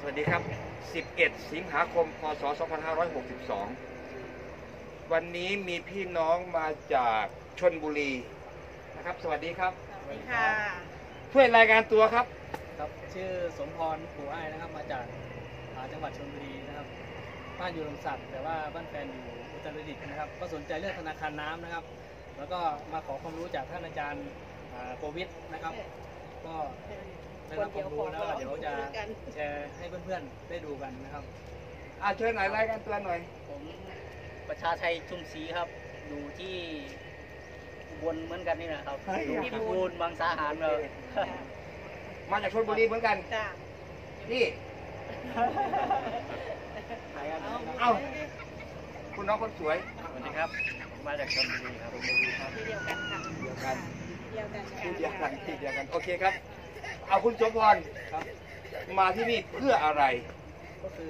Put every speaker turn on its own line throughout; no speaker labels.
สวัสดีครับ 11 สิงหาคม พศ 2562 วันนี้มีพี่น้องมาจากชลบุรีนะครับ สวัสดีครับ
สวัสดีค่ะ
ช่วยรายงานตัวครับ
ครับชื่อสมพรปู่อ้ายนะครับมาจากจังหวัดชลบุรีนะครับบ้านอยู่ลมศักดิ์แต่ว่าบ้านแฟนอยู่อุตรดิตถ์นะครับก็สนใจเรื่องธนาคารน้ำนะครับแล้วก็มาขอความรู้จากท่านอาจารย์โควิดนะครับก็ได้รับความรู้แล้วเดี๋ยวจะแชร์ให้เพื่อนๆได้ดูกันนะครับ
เชิญหน่อยรายงานตัวหน่อย
ผมประชาชัยชุ่มศรีครับอยู่ที่อุบลเหมือนกันนี่นะครับอยู่ที่อุบลบางสาหารเลย
มาจากชลบุรีเหมือนกัน
จ้า
นี่ เอ้า คุณน้องคนสวย
สวัสดีครับมาจากชลบุรีครับ
ที่เดียวกันค่ะ
เดียวกัน
เดียวกัน
ที่เดียวกันที่เดียวกันโอเคครับ เอาคุณสมพร
ครับ
มาที่นี่เพื่ออะไร
ก็คือ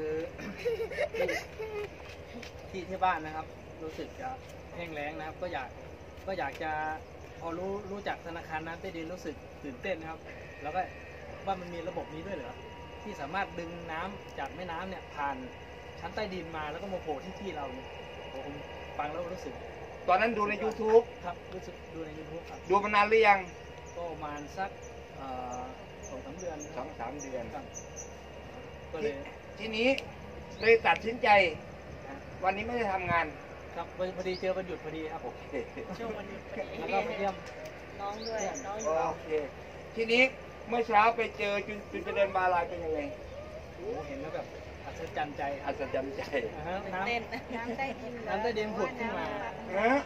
ที่บ้านนะครับรู้สึกจะแห้งแล้งนะครับก็อยากจะพอรู้จักธนาคารน้ำใต้ดินรู้สึกตื่นเต้นนะครับแล้วก็ว่ามันมีระบบนี้ด้วยเหรอที่สามารถดึงน้ำจากแม่น้ำเนี่ยผ่านชั้นใต้ดินมาแล้วก็มาโผล่ที่เราเนี่ยผมฟังแล้วรู้สึก
ตอนนั้นดูใน YouTube
ครับรู้สึกดูใน YouTube ครับ
ดูมานานหรือยัง
ก็ประมาณสัก2-3 เดือนค
ส
รั
อบ งสามเดือน
ครับก็เลย
ทีนี้เลยตัดสินใจ วันนี้ไม่ได้ทำงาน
ครับพอดีเจอวันหยุดพอดีครับ
โอเค
ช่วงวันหยุดพอดี
แล้วก็มาเยี่ยม
น้องด้วยน้องอยู่
โอเค ทีนี้เมื่อเช้าไปเจอจุนเจริญมาลายเป็นยังไง
โอ้เห็นแล้วแบบอัศจรรย์ใจค
อั
รับ
ศจรรย์ใจ
น้ำ
เต้นน้ำใต้ดิน
น้ำใต้ดินผุดขึ้นมา
ฮะ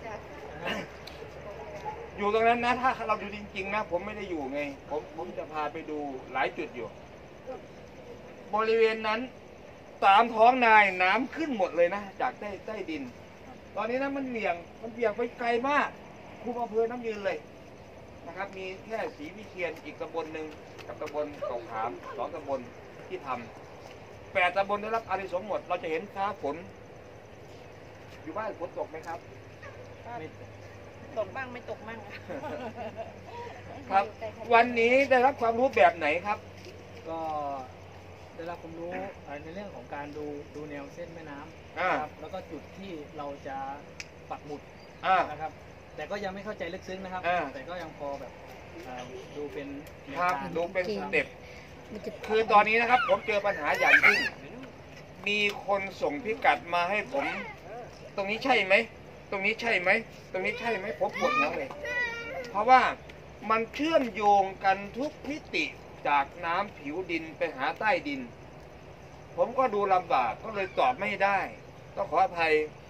อยู่ตรงนั้นนะ ถ้าเราดูจริงๆนะ ผมไม่ได้อยู่ไง ผมจะพาไปดูหลายจุดอยู่ บริเวณนั้นตามท้องนายน้ำขึ้นหมดเลยนะ จากใต้ดิน ตอนนี้นะมันเบี่ยงไปไกลมากคุมอำเภอน้ำยืนเลยนะครับ มีแค่ศรีวิเชียรอีกตำบลหนึ่งกับตำบลเกาะขาม2 ตำบลที่ทำ8 ตำบลได้รับอานิสงส์หมด เราจะเห็นฟ้าฝน อยู่บ้านฝนตกไหมครับ
ไม่
ตกบ้างไม่ตกบ้าง
ครับ วันนี้ได้รับความรู้แบบไหนครับ
ก็ได้รับความรู้ในเรื่องของการดูแนวเส้นแม่น้ำ
อ่า
นะครับแล้วก็จุดที่เราจะปักหมุด นะครับแต่ก็ยังไม่เข้าใจลึกซึ้งนะครับ แต่ก็ยังพอแบบดูเป็นแนว
ครับ
ทาง
ดูเป็นสเต็ปคือตอนนี้นะครับ ผมเจอปัญหาอย่างยิ่งมีคนส่งพิกัดมาให้ผม ตรงนี้ใช่ไหม ตรงนี้ใช่ไหม ตรงนี้ใช่ไหมผมปวดหัวเลย เพราะว่ามันเชื่อมโยงกันทุกมิติจากน้ำผิวดินไปหาใต้ดิน ผมก็ดูลำบากก็เลยตอบไม่ได้ต้องขออภัย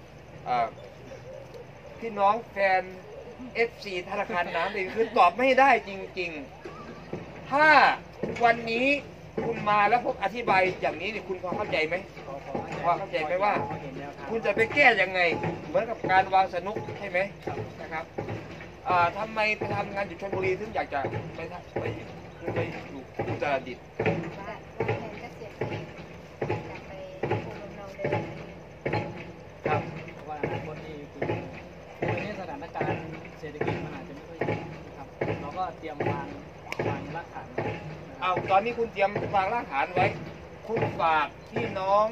พี่น้องแฟน FC ธนาคารน้ำเองคือตอบไม่ได้จริงๆ ถ้าวันนี้คุณมาแล้วผมอธิบายอย่างนี้นี่คุณพอเข้าใจไหม พอเข้าใจไหมว่า
พอเห็นแนวทาง
คุณจะไปแก้ยังไง เหมือนกับการวางสนุกใช่ไหมนะครับทำไมไปทำงานอยู่ชลบุรีถึงอยากจะไปคือไปอยู่อุตรดิตถ์
บ้านแทนก็เสียไปอยากไปอบรมเราเลย
ครับ
เพราะว่าอนาคตนี่คือตอนนี้สถานการณ์เศรษฐกิจมันอาจจะไม่ค่อยดีนะครับเราก็เตรียมวางรากฐานไว้นะครับ
เอาตอนนี้คุณเตรียมวางรากฐานไว้ คุณฝากพี่น้อง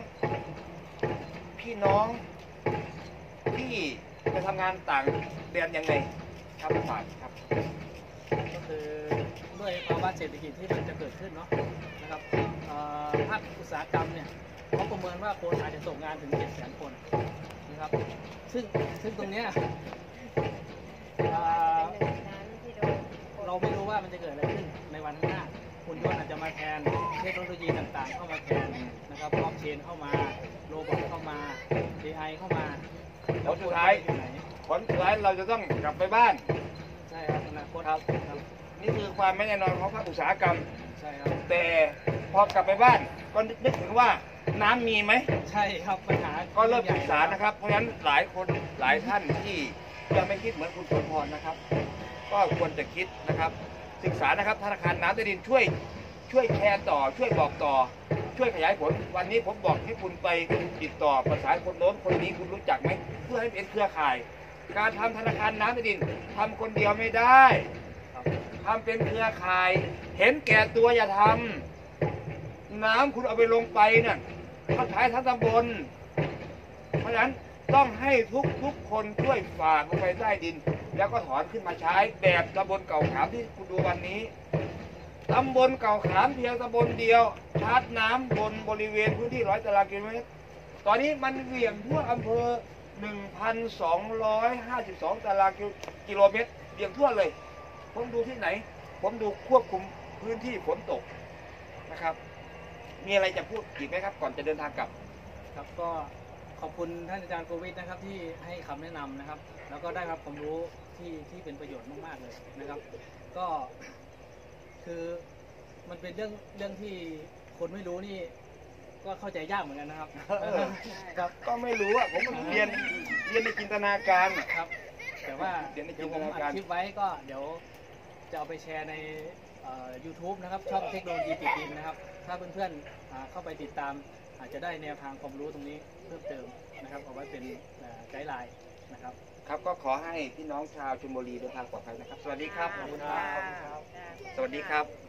ที่ไปทำงานต่างแดนยังไงครับฝากครับ
ก็คือด้วยภาวะเศรษฐกิจที่มันจะเกิดขึ้นเนาะนะครับภาคอุตสาหกรรมเนี่ยเขาประเมินว่าคนอาจจะตกงานถึง 700,000 คนนะครับซึ่งตรงเนี้ยเราไม่รู้ว่ามันจะเกิดอะไรขึ้นในวันข้างหน้าหุ่นยนต์อาจจะมาแทนเทคโนโลยีต่างๆ เข้ามาแทนนะครับบล็อกเชนเข้ามาโรบอทเข้ามา AI เข้ามา
แล้วสุดท้าย
อยู่ไหน
ผลสุดท้ายเราจะต้องกลับไปบ้าน
ใช่ครับอนาคต
ครับ นี่คือความไม่แน่นอนของภาคอุตสาหกรรม
ใช่ครับ
แต่พอกลับไปบ้านก็นึกถึงว่าน้ำมีไหม
ใช่ครับปัญหา
ก็เริ่มศึกษานะครับ เพราะฉะนั้นหลายคนหลายท่านที่ยังไม่คิดเหมือนคุณสมพรนะครับ ก็ควรจะคิดนะครับ ศึกษานะครับธนาคารน้ำใต้ดินช่วยแชร์ต่อ ช่วยบอกต่อ ช่วยขยายผล วันนี้ผมบอกให้คุณไปติดต่อประสานคนโน้นคนนี้คุณรู้จักไหมเพื่อให้เป็นเครือข่าย การทำธนาคารน้ำใต้ดินทำคนเดียวไม่ได้ ทำเป็นเครือข่าย เห็นแก่ตัวอย่าทำน้ำคุณเอาไปลงไปเนี่ยเขาใช้ทั้งตำบลเพราะฉะนั้นต้องให้ทุกคนช่วยฝากลงไปใต้ดิน แล้วก็ถอนขึ้นมาใช้แบบตำบลเก่าขามที่คุณดูวันนี้ตำบลเก่าขามเพียงตำบลเดียวชาร์จน้ำบนบริเวณพื้นที่100 ตารางกิโลเมตรตอนนี้มันเหวี่ยงทั่วอำเภอ 1,252 ตารางกิโลเมตรเหวี่ยงทั่วเลย ผมดูที่ไหน ผมดูควบคุมพื้นที่ฝนตกนะครับ มีอะไรจะพูดอีกไหมครับ ก่อนจะเดินทางกลับ
ครับก็ขอบคุณท่านอาจารย์โควิดนะครับที่ให้คำแนะนำนะครับ แล้วก็ได้รับความรู้ที่เป็นประโยชน์มากๆเลยนะครับ ก็คือมันเป็นเรื่องที่คนไม่รู้นี่ก็เข้าใจยากเหมือนกันนะครับครับ
ก็ไม่รู้อ่ะผมมันเรียนในจินตนาการอะ
ครับ แต่ว่า
เดี๋ยวในจิ
เดี๋ย
น
ว
ต
ผม
นา
อัด
การ
คลิปไว้ก็เดี๋ยวจะเอาไปแชร์ในYouTube นะครับช่องเทคโนโลยีติดดินนะครับ ถ้าเพื่อนๆเข้าไปติดตามอาจจะได้แนวทางความรู้ตรงนี้เพิ่มเติมนะครับเอาไว้เป็นไกด์ไลน์นะครับ
ครับก็ขอให้พี่น้องชาวชลบุรีเดินทางปลอดภัยนะครับ สวัสดีครับ
ขอบคุณครับ
สวัสดีครับ